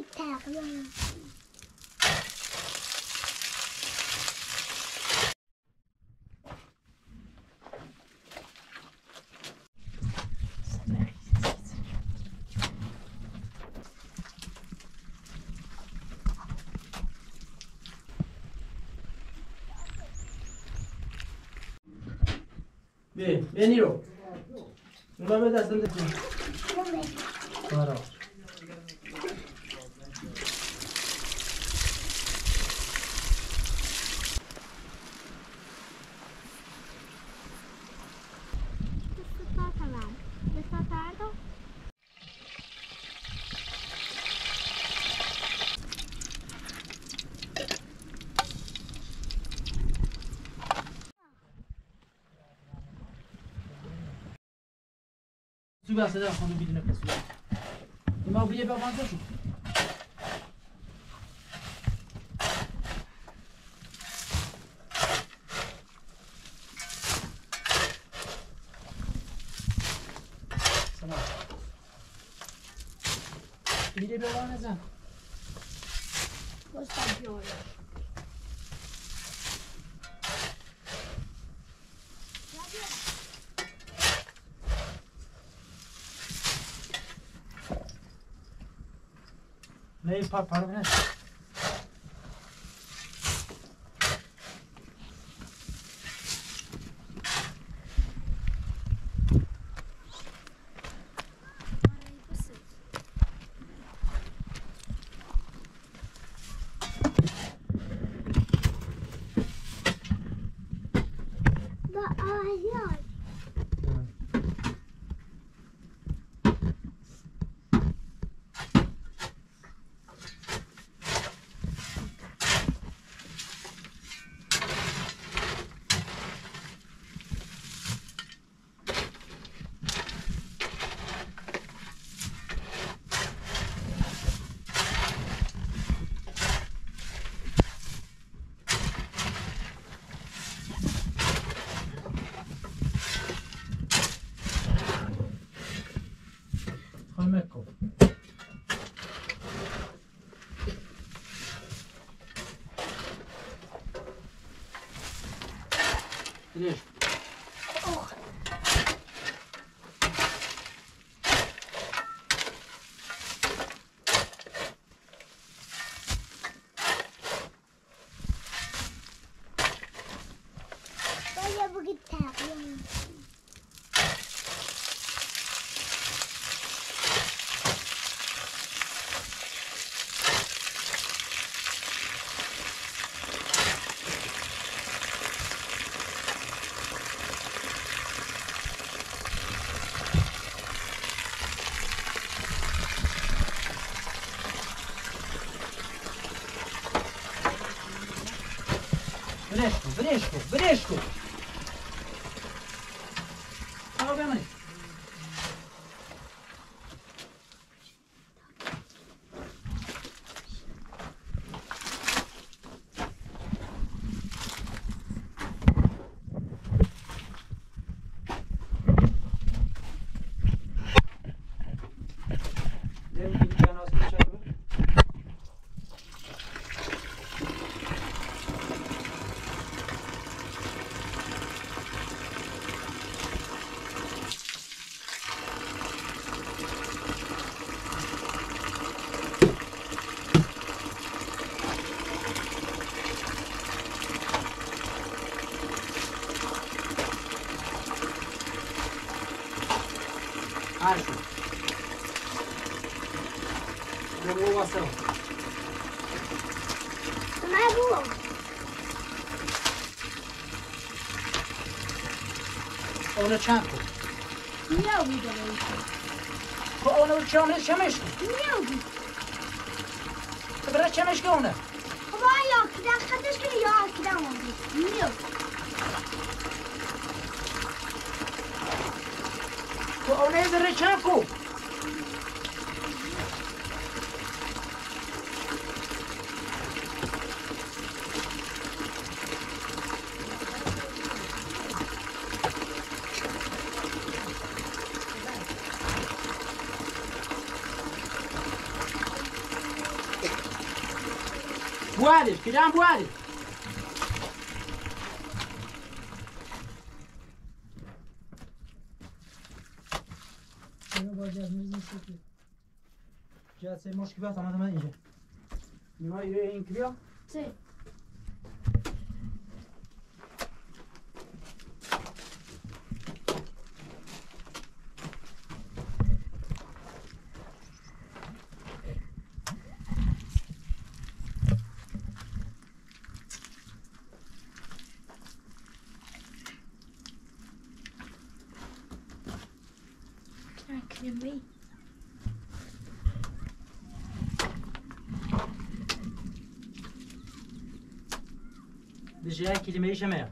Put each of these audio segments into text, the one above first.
breathtaking. Vieni lo. Non la vedo sta qui. Guarda. Super, c'est-à-dire qu'on oublie de mettre celui-là. Il m'a oublié par contre. Ça va. Il est bien là, ça. Cosa viola? Lei parla. Ecco. Riesci? Oh. Voglio breathtaking. Врешку. Va bene. Acho. Vamos ação. Não é bom. Ona čanku. Nije vidjela više. Ko ona učeo čemeški? Nije vidjela. Dobra čemeški ona. Hava yok. Dakikada şunu yok. Gidemem. Nije. Ko ona je za čanku. Puedes, Kiran, puedes. Ya hacemos que vas a matar más. Nima yürü en kiriyor. Sí. Crackling. Dışarı kelimeyi şemeye.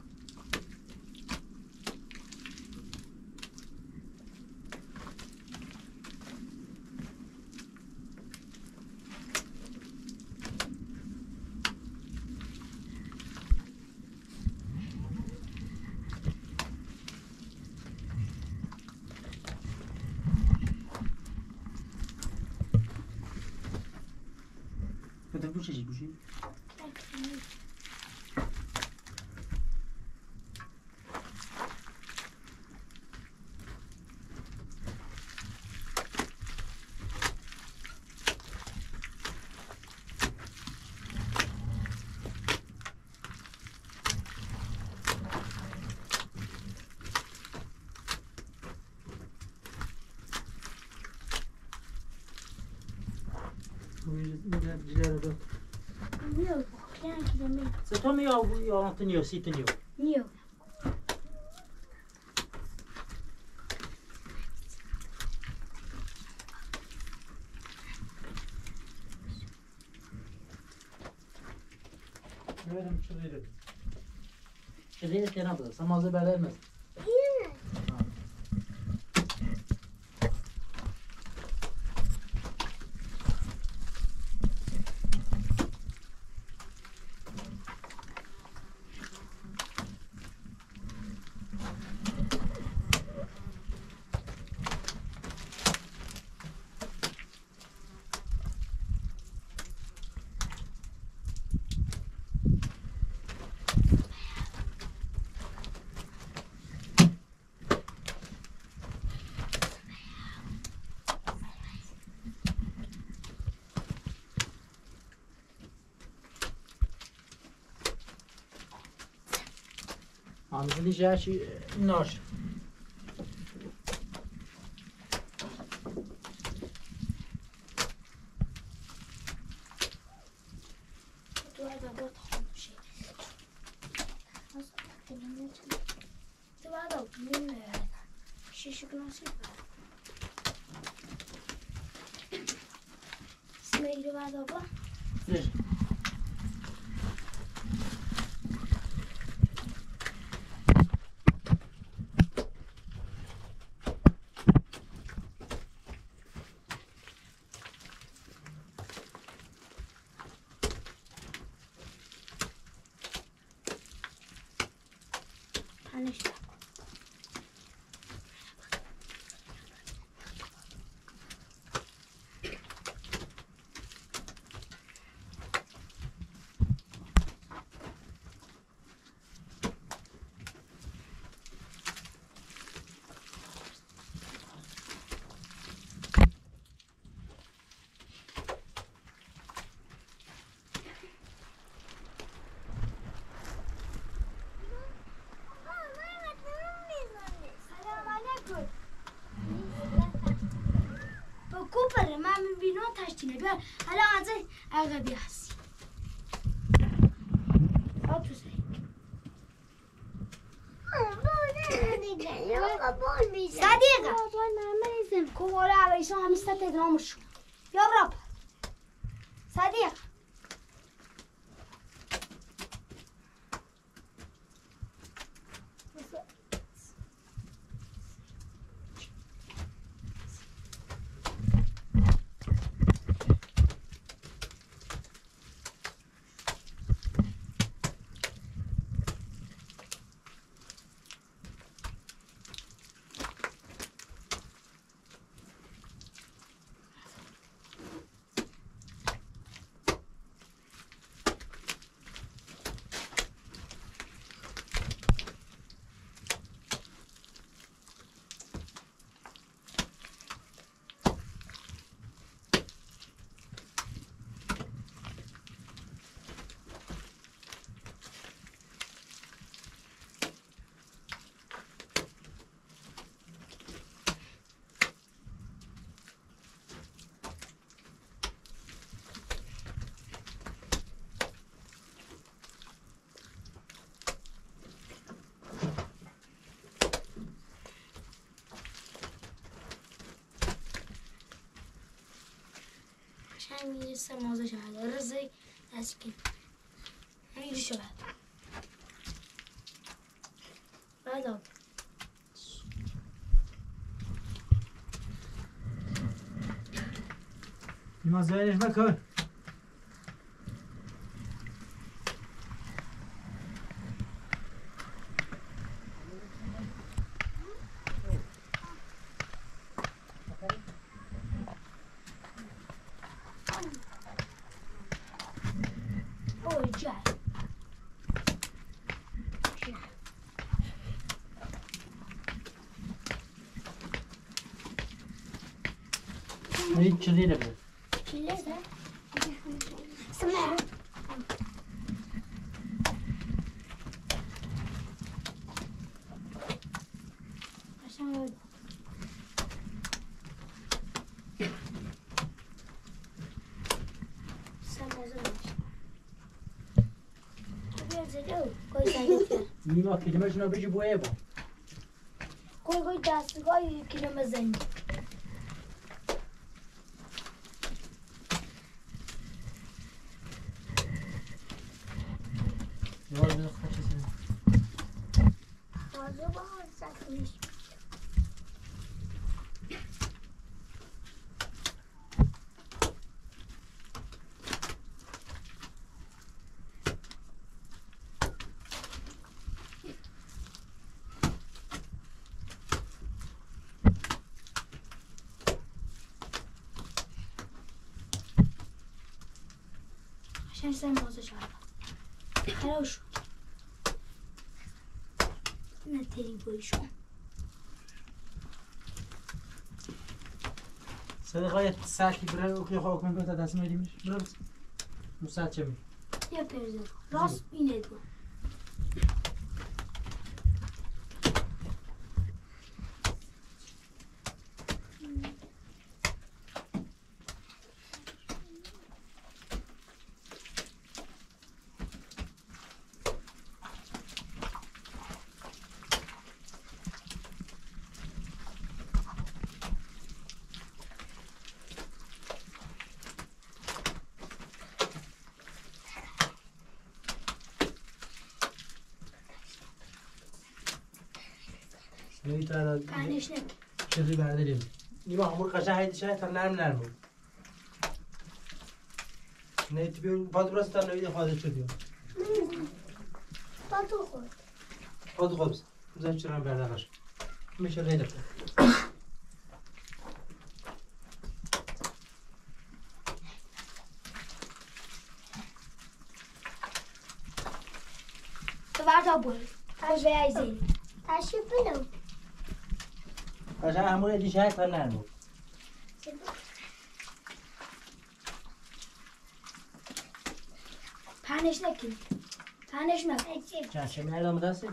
Kötü bu şey, bu şey. Crackling. Bu yüzden de. Yok. Crackling. Sen tam ya antınıyor, sitiniyor. Yok. Gördüm çıkıyor. Çıkıyor kenar da. Samazı vermez. İyi mi? Anladın diyeceği şey nar. Ver. کوپره من میبینم تشتینه بیار حالا از عقبی هستی آب تو سری صديقة كورا على يسوع مستة تدرامش يا رب صديقة میرسه مازه شده رزی اسکین همینجور شده بعد آب نیما زاینش مکن هیچ چیزی نبود سمعه عشان نیما کلمه‌شون رو بجی بویه با کوی دستگاهی کلمه زنی یواز بزن خواهد چیزی بازو با سکنیش عشان يصير موزة شعرها حلو شو نتري بوي شو صدقایت ساعتی بره و که خواه کن تا دست میدیمش برو بس دو ساعت چه می يا بيرزر راس بينيدو نوی تا كانش نك چیزی برداریم نیما همون قشنگ هایدی شاید تا نرم بود نه تی بیون باز برست تا نوی خواهد شد بیون باتو خود خود خوبست بزن چرا بردارش میشه ریده تو بعد آبول تاش بیایزی تاشی بلو قشنگ همون هایدی شاید تا نرم بود پنش نکی پنش نکی چند چه میردم دستی؟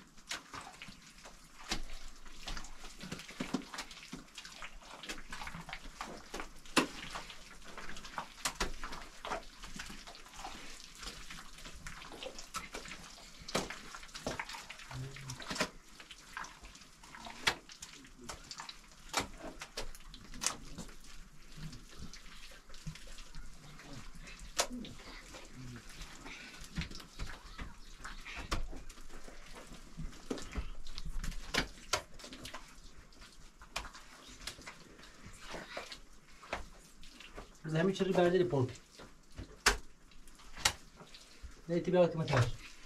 همین چیزی برداری پولک نه تی بیاد که متاش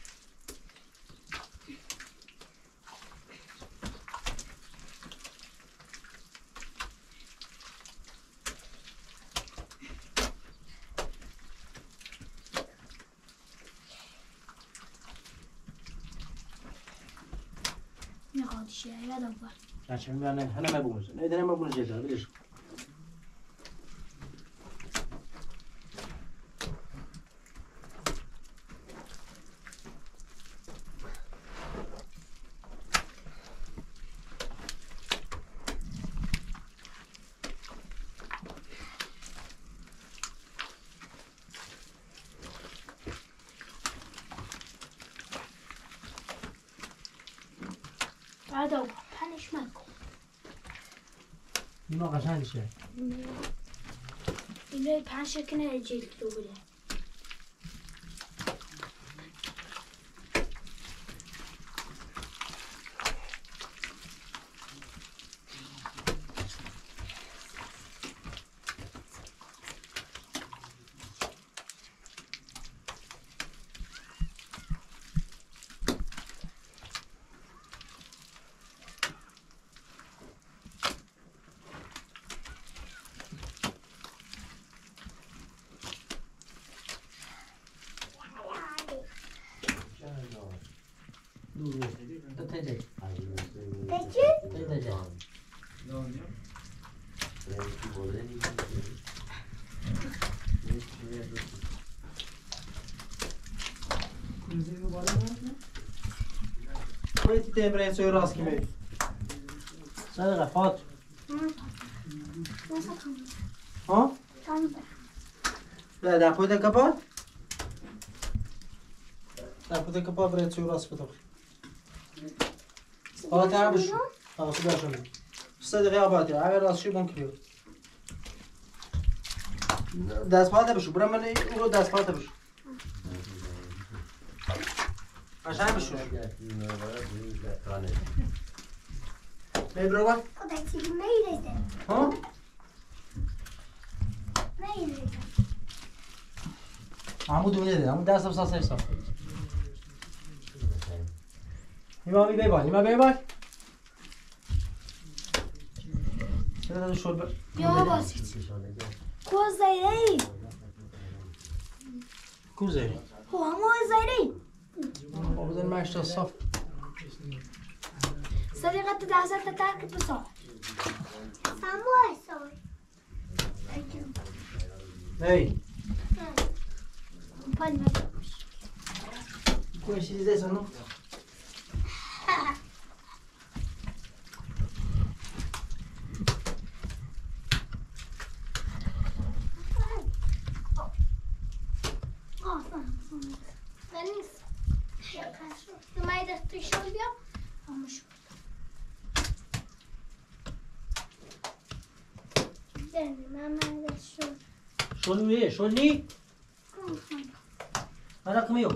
نخواد شیء یادم بار عشان ما انا ما بقولش انا ما بقولش هذا ليش بعد آبول پنش مکن نیما قشنگ شه اینه 5 کنه جلد رو بوده Păi, te vrei să o raschi mei. Să le faci. Ha? Da, poi de capat? Da, poi de capat vrei să o raschi tot. Hala تعبش. ها خدا شو. صد غیاباتی. اگر راستی ممکنه. دست پاته بشو. برام من اون دست پاته بشو. عشان بشو. می برو با. خدا چی میریزه ها؟ میریزه عمود میده. عمود دست بساز حساب. نیما می بیای. نیما بیای. چرا شل ب؟ یا باسیت کوزایی کوزه. همو زایی بابا ماشتا صف. صديقة تدعسات تترك بصوت همو صوت هی. پن کوی چیزی دست نو. شلویه شلنی؟ هر رقمیو.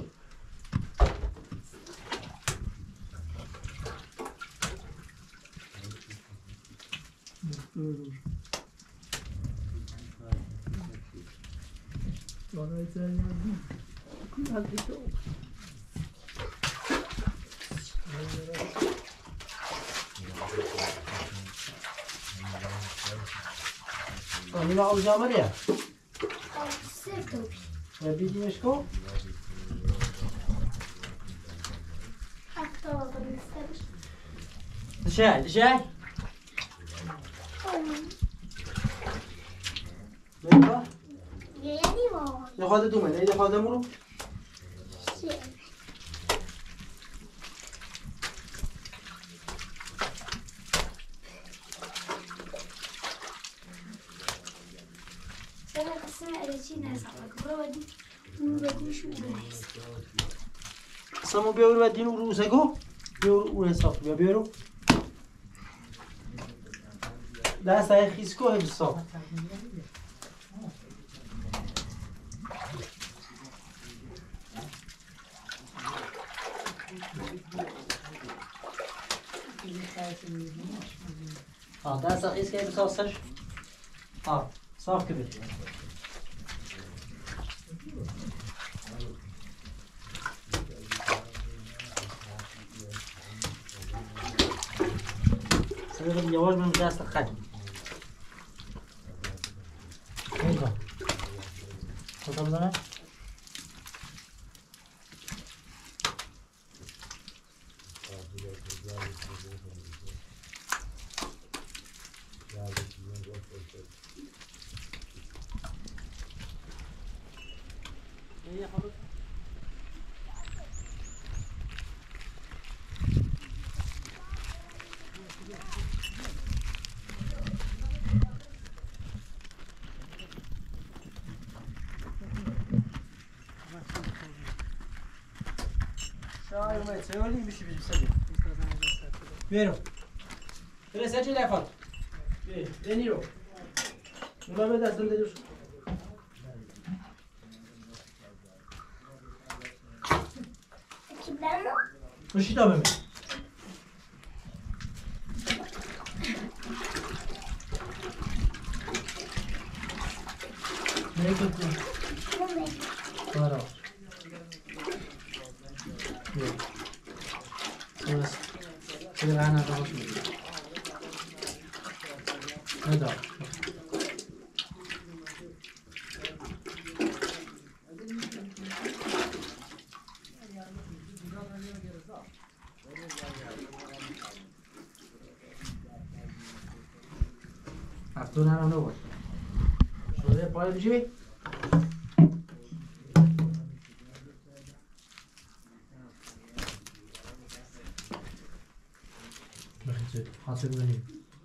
نیما اوزامریه. و بیدیمش کو؟ دشای دشای. نیما؟ یه خواهد دومه نه یه خواهد مونو؟ Samo بیارو و دینو رو سگو بیارو اون حساب بیا بیارو دست های خیسکو حساب دست ها خیس که حساب سش صاف که بید سرقة الجواز من مجلس الخد. ايوه. تفضل زمان. سيولي مشي بسبب وينو ترى سجل يا فاط دينيرو ما بدا سندلوش نوشیتا ببین نیکت کن بارا سلاس چه غنا داشت ندا افتون هم نبود شده پای بجی بخیرید حاصل بینیم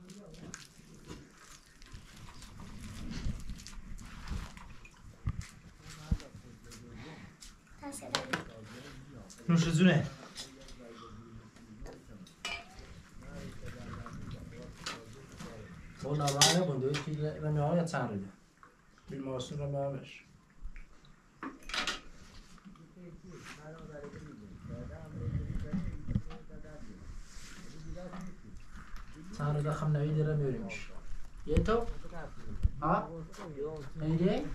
نوش زونه اون نوعه بنده که رمیاه یا چند ریده بیمارستون رمیاهش چند ریده خم نوی دیره میبریمش یه تو؟ ها؟ نیده؟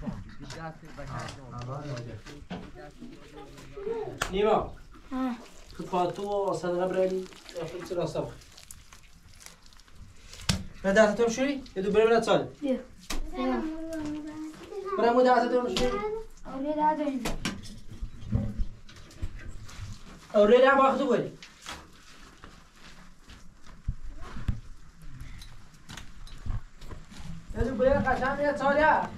نیما تو پاتو صدقه برای خیلی چرا صبح من دستتون شوری؟ یه دو برای سال بیا برای مو دستتون شوری؟ اولی دادیم اولی هم باختو بودی یه دو برای قشنگ یه ساله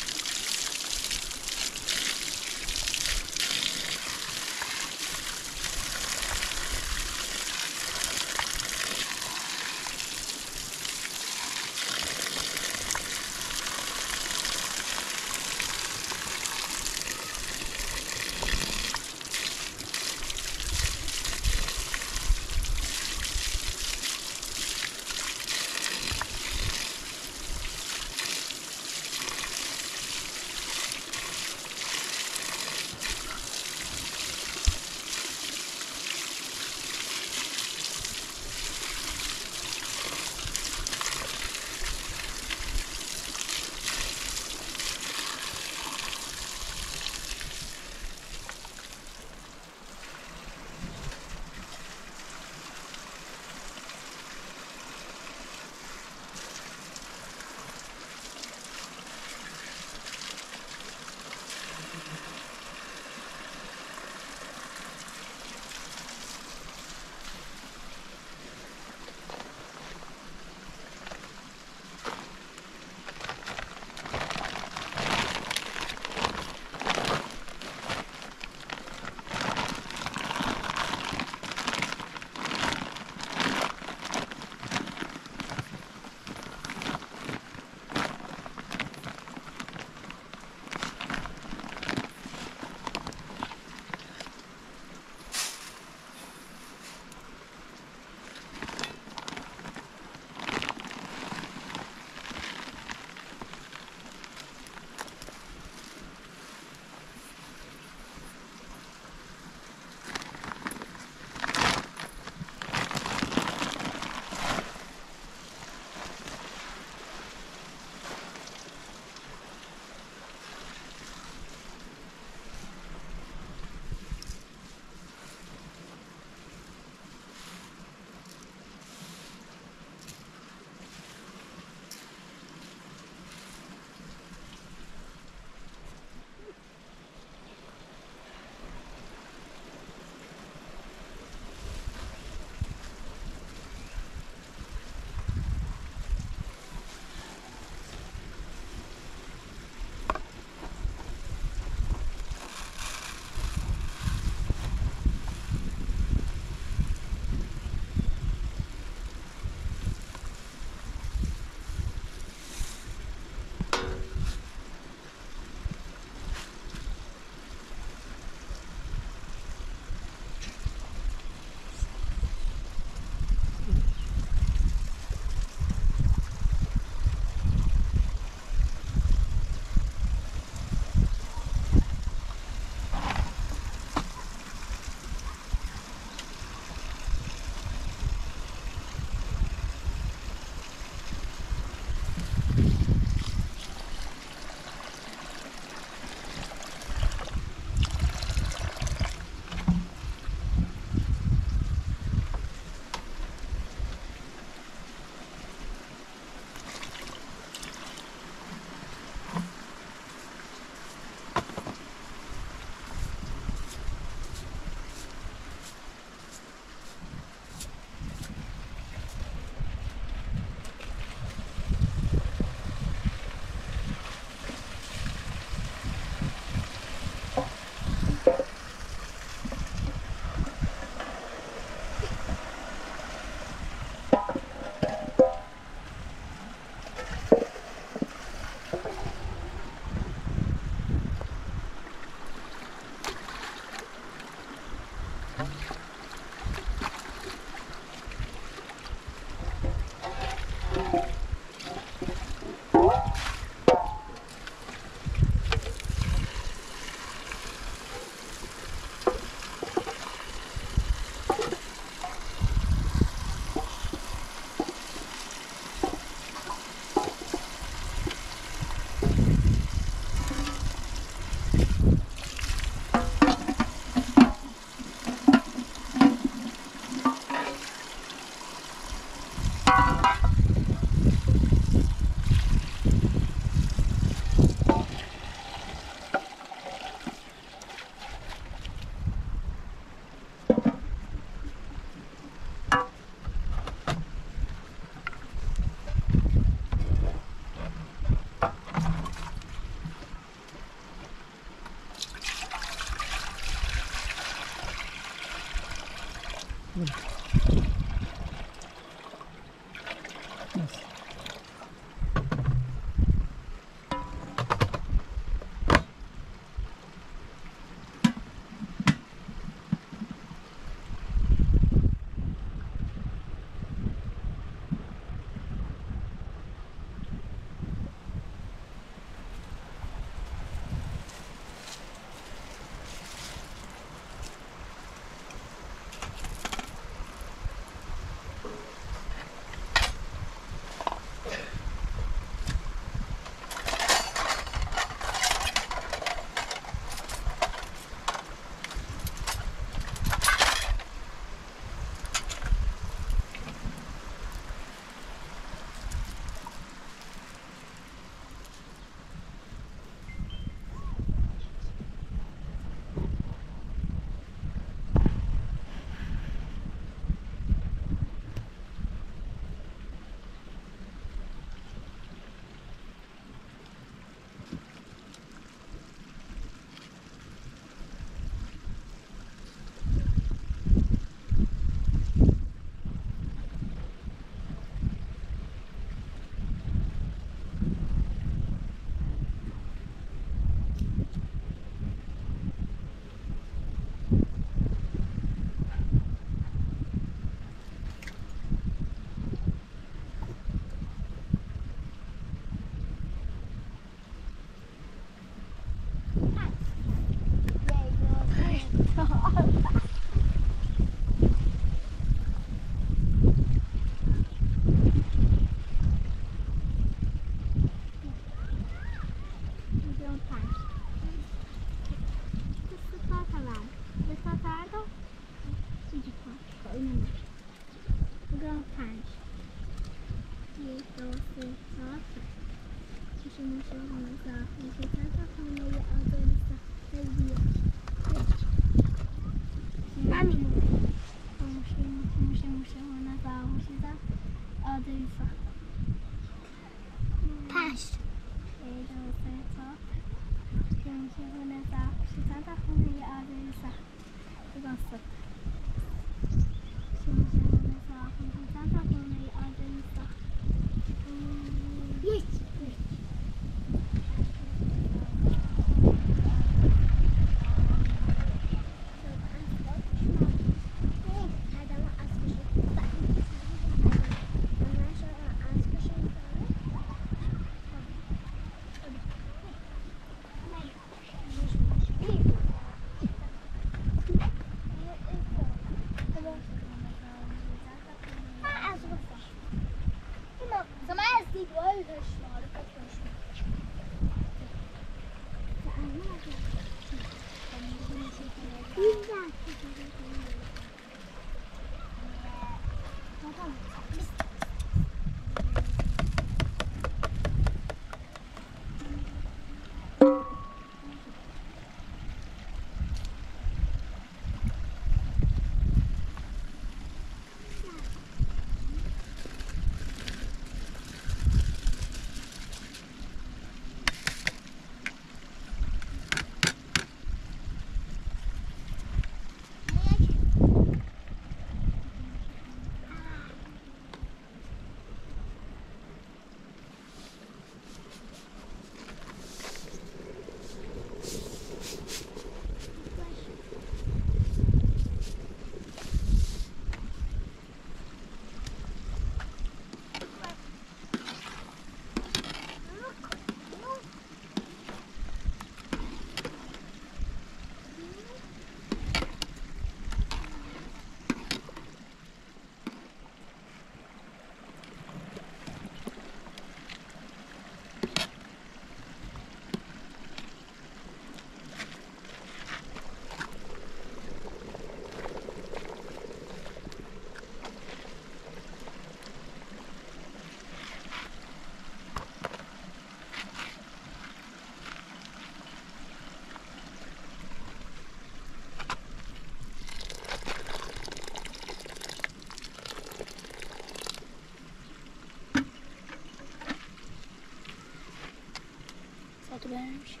برمش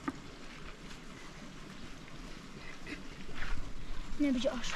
نه بجا آش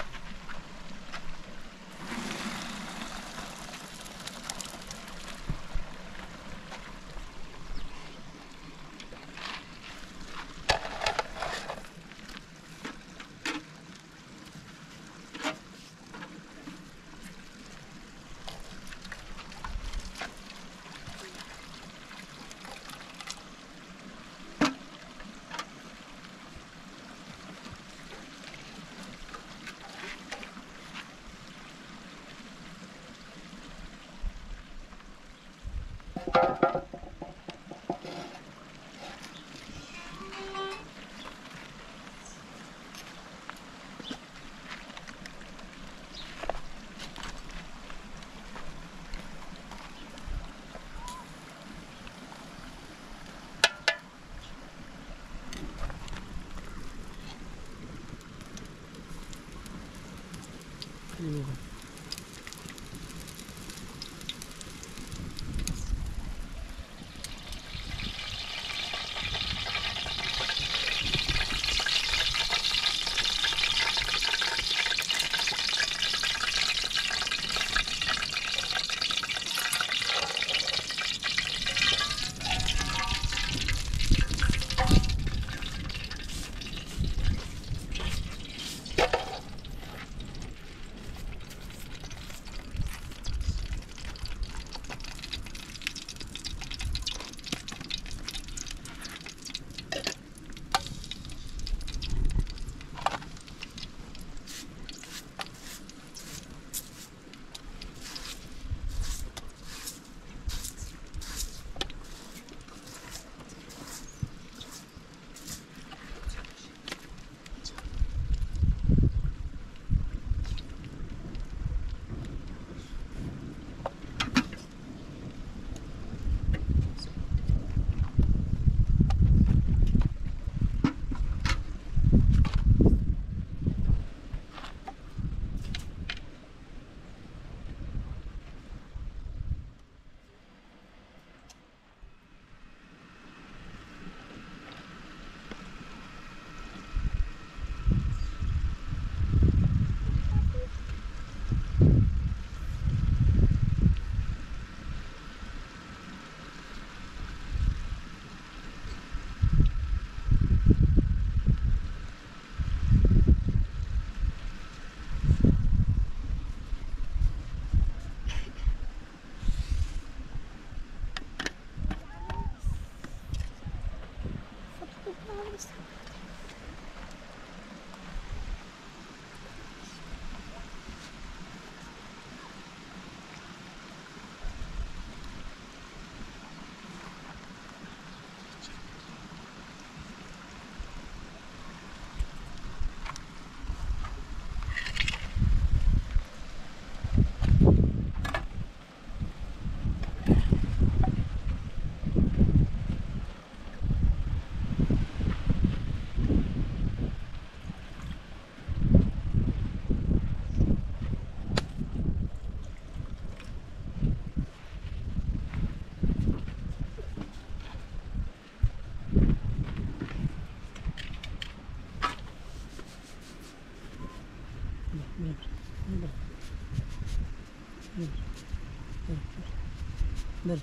Ver.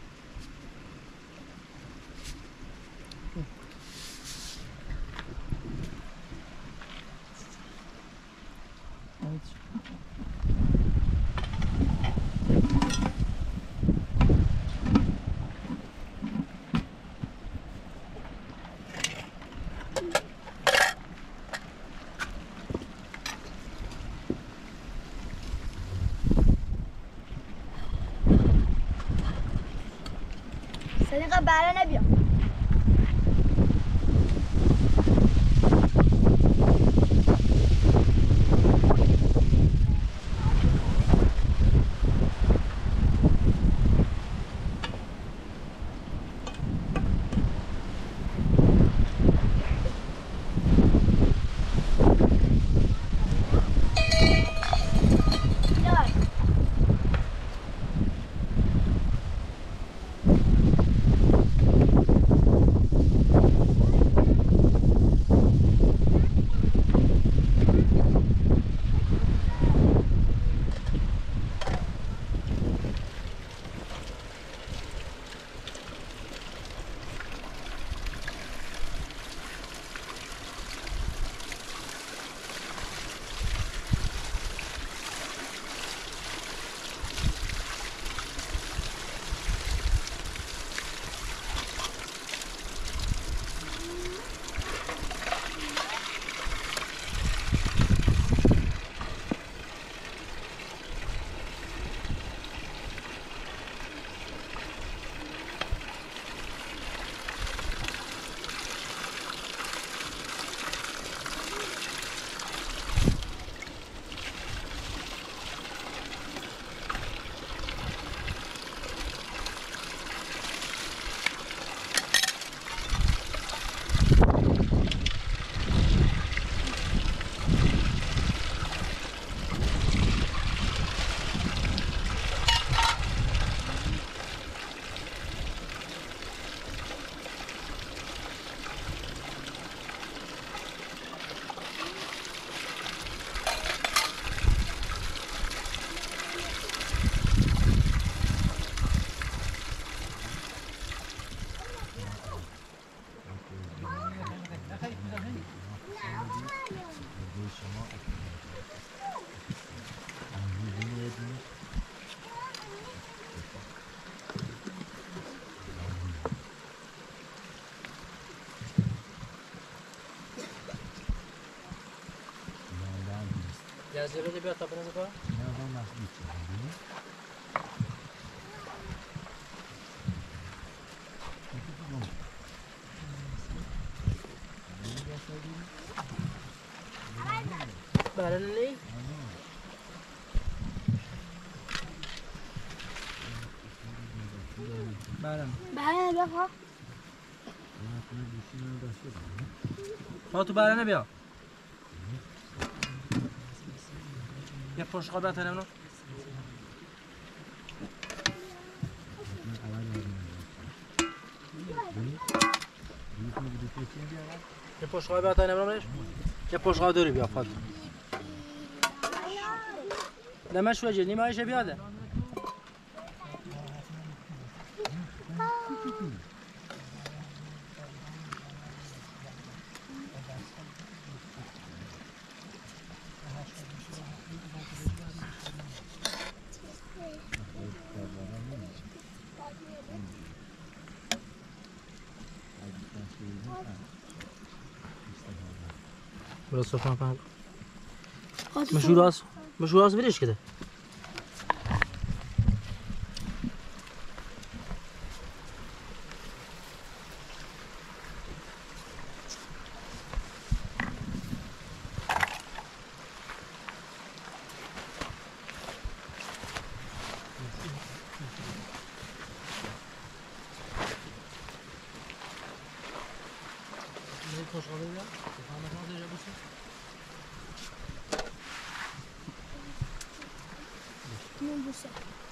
صديقة بعلا نبيع جزیره بیا تا بریم بکن. بله نی؟ بله بیا تو برنه بیا یه پشت خواب بطنه منو یه پشت خواب بطنه منو یه پشت خواب دوری بیا فاطمه دمش وجه نیمه ایشه بیاده برو صفحه پنگ مشهور از بریش کده من بوسه